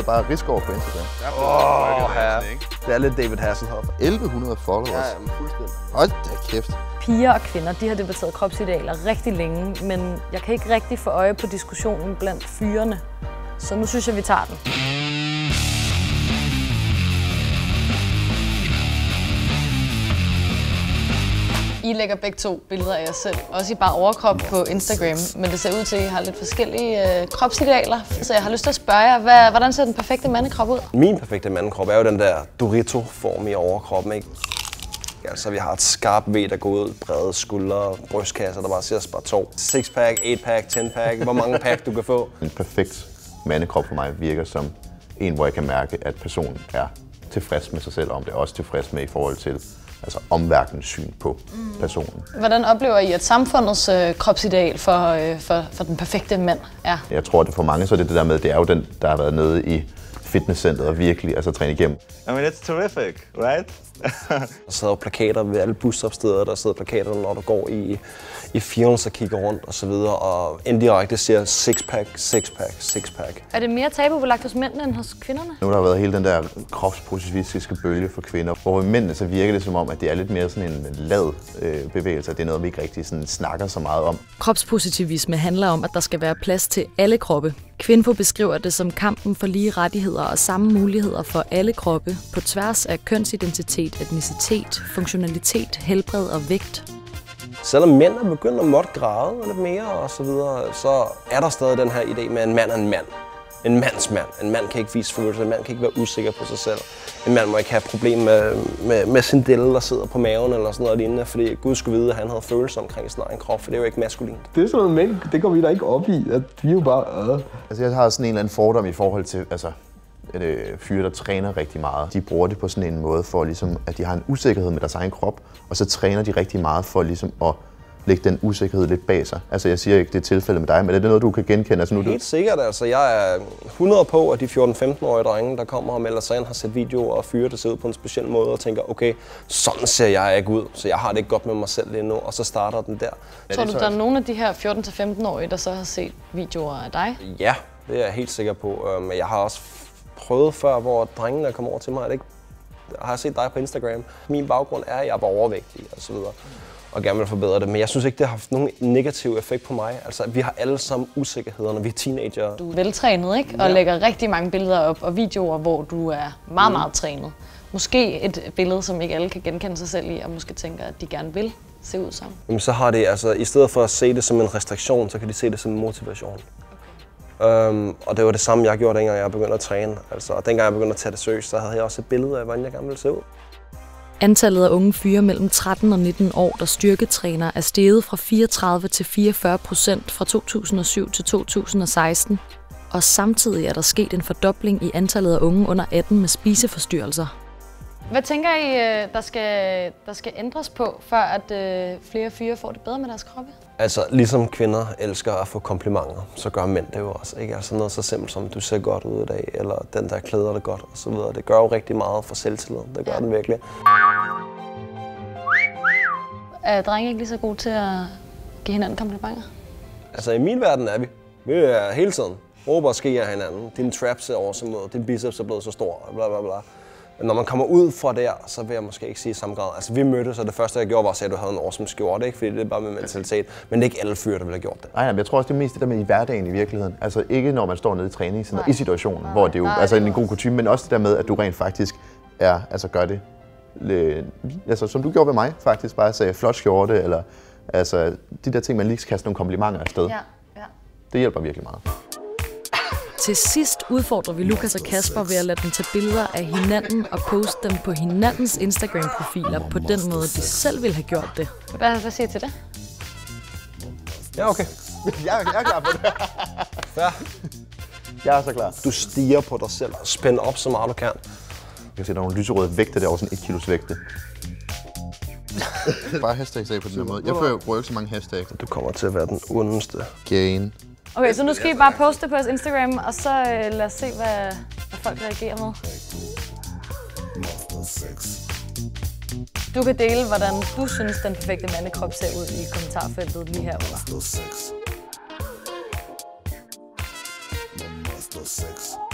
hedder bare Risgaard på Instagram. Det er lidt David Hasselhoff. 1100 followers. Ja, fuldstændig. Hold da kæft. Piger og kvinder, de har debatteret kropsidealer rigtig længe, men jeg kan ikke rigtig få øje på diskussionen blandt fyrene. Så nu synes jeg, vi tager den. I lægger begge to billeder af jer selv, også i bare overkrop på Instagram, men det ser ud til, at I har lidt forskellige kropsidealer. Så jeg har lyst til at spørge jer, hvordan ser den perfekte mandekrop ud? Min perfekte mandekrop er jo den der Dorito-form i overkroppen, ikke? Altså, vi har et skarpt V, der går ud, brede skuldre, brystkasser, der bare siger bare 2. 6-pack, 8-pack, 10-pack, hvor mange pack du kan få. En perfekt mandekrop for mig virker som en, hvor jeg kan mærke, at personen er tilfreds med sig selv, om det er også tilfreds med i forhold til omverdenens syn på personen. Hvordan oplever I, at samfundets kropsideal for den perfekte mand er? Jeg tror, at for mange så er det der med, det er jo den, der har været nede i fitnesscenteret og virkelig træne igennem. I mean, it's terrific, right? Der sidder plakater ved alle busstopsteder, der sidder plakater, når du går i firmaet og kigger rundt og så videre, og indirekte siger 6-pack, 6-pack, 6-pack. Er det mere tabubelagt hos mændene end hos kvinderne? Nu har der været hele den der kropspositivistiske bølge for kvinder, hvor i mændene så virker det som om, at det er lidt mere sådan en lad bevægelse, det er noget, vi ikke rigtig sådan snakker så meget om. Kropspositivisme handler om, at der skal være plads til alle kroppe. Kvinfo beskriver det som kampen for lige rettigheder og samme muligheder for alle kroppe på tværs af kønsidentitet, etnicitet, funktionalitet, helbred og vægt. Selvom mænd er begyndt at måtte græde lidt mere og så videre, så er der stadig den her idé med, at en mand er en mand. En mands mand. En mand kan ikke vise følelser, en mand kan ikke være usikker på sig selv. En mand må ikke have problemer med sin delle, der sidder på maven eller sådan noget lignende, fordi Gud skulle vide, at han havde følelser omkring sin egen krop, for det er jo ikke maskulint. Det er sådan noget mænd, det går vi da ikke op i, at vi er jo bare Altså jeg har sådan en eller anden fordom i forhold til, fyre, der træner rigtig meget. De bruger det på sådan en måde for ligesom, at de har en usikkerhed med deres egen krop, og så træner de rigtig meget for ligesom at lægge den usikkerhed lidt bag sig. Altså jeg siger ikke, det er tilfældet med dig, men er det noget, du kan genkende? Altså, Helt sikkert. Altså, jeg er 100 på, at de 14-15-årige drenge, der kommer og melder sig ind, har set videoer og fyre, der ser ud på en speciel måde og tænker, okay, sådan ser jeg ikke ud, så jeg har det ikke godt med mig selv lige nu, og så starter den der. Tror du, der er nogle af de her 14-15-årige, der så har set videoer af dig? Ja, det er jeg helt sikker på. Men jeg har også prøvet før, hvor drengene kommer over til mig, at ikke har set dig på Instagram. Min baggrund er, at jeg er bare overvægtig og så videre, og gerne vil forbedre det. Men jeg synes ikke, det har haft nogen negativ effekt på mig. Altså, vi har alle sammen usikkerheder, når vi er teenager. Du er veltrænet, ikke? Og lægger rigtig mange billeder op og videoer, hvor du er meget, meget trænet. Måske et billede, som ikke alle kan genkende sig selv i, og måske tænker, at de gerne vil se ud som. Jamen, så har det, altså, i stedet for at se det som en restriktion, så kan de se det som en motivation. Og det var det samme, jeg gjorde, dengang jeg begyndte at træne. Altså, og dengang jeg begyndte at tage det seriøst, så havde jeg også et billede af, hvordan jeg gerne ville se ud. Antallet af unge fyre mellem 13 og 19 år, der styrketræner, er steget fra 34 til 44% fra 2007 til 2016. Og samtidig er der sket en fordobling i antallet af unge under 18 med spiseforstyrrelser. Hvad tænker I, der skal ændres på, for at flere fyre får det bedre med deres kroppe? Altså, ligesom kvinder elsker at få komplimenter, så gør mænd det jo også. Ikke? Altså noget så simpelt som, du ser godt ud i dag, eller den der klæder dig godt, og så videre. Det gør jo rigtig meget for selvtilliden. Det gør den virkelig. Er drenge ikke lige så gode til at give hinanden komplimenter? Altså, i min verden er vi. Vi er hele tiden. Råber og sker hinanden. Din traps er awesome ud. Din biceps er blevet så stor. Bla bla bla. Når man kommer ud fra der, så vil jeg måske ikke sige i samme grad. Altså, vi mødtes, og det første, jeg gjorde, var at sige, at du havde en awesome skjorte, ikke? Fordi det er bare med mentalitet. Men det er ikke alle fyre, der ville have gjort det. Nej, jeg tror også, det er mest det der med i hverdagen i virkeligheden. Altså ikke når man står nede i træning, sådan i situationen, hvor det er jo altså en god kutyme, men også det der med, at du rent faktisk gør det, altså som du gjorde ved mig, faktisk bare sagde flot skjorte, eller altså de der ting, man lige kan kaste nogle komplimenter afsted. Det hjælper virkelig meget. Til sidst udfordrer vi Lukas og Kasper ved at lade dem tage billeder af hinanden og poste dem på hinandens Instagram-profiler på den måde, de selv ville have gjort det. Hvad siger I til det? Ja, okay. Jeg er klar på det. Ja. Jeg er så klar. Du stiger på dig selv og spænder op så meget du kan. Jeg kan se, der er nogle lyserøde vægte derovre, sådan 1 kilos vægte. Bare hashtags af på den her måde. Jeg bruger ikke så mange hashtags. Du kommer til at være den ondeste. Gain. Okay, så nu skal I bare poste på vores Instagram, og så lad os se, hvad folk reagerer med. Du kan dele, hvordan du synes, den perfekte mandekrop ser ud i kommentarfeltet lige herunder.